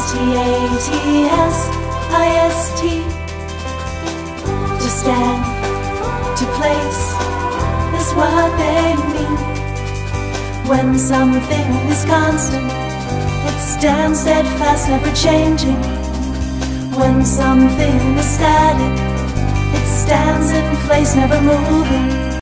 S-T-A-T-S-I-S-T. To stand, to place is what they mean. When something is constant, it stands steadfast, never changing. When something is static, it stands in place, never moving.